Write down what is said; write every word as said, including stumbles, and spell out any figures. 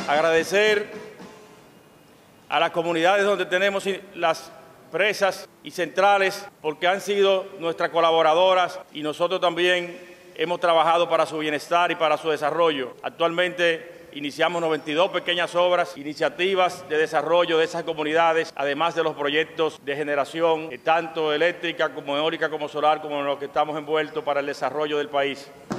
Agradecer a las comunidades donde tenemos las presas y centrales porque han sido nuestras colaboradoras y nosotros también hemos trabajado para su bienestar y para su desarrollo. Actualmente iniciamos noventa y dos pequeñas obras, iniciativas de desarrollo de esas comunidades, además de los proyectos de generación, tanto eléctrica como eólica como solar, como en los que estamos envueltos para el desarrollo del país.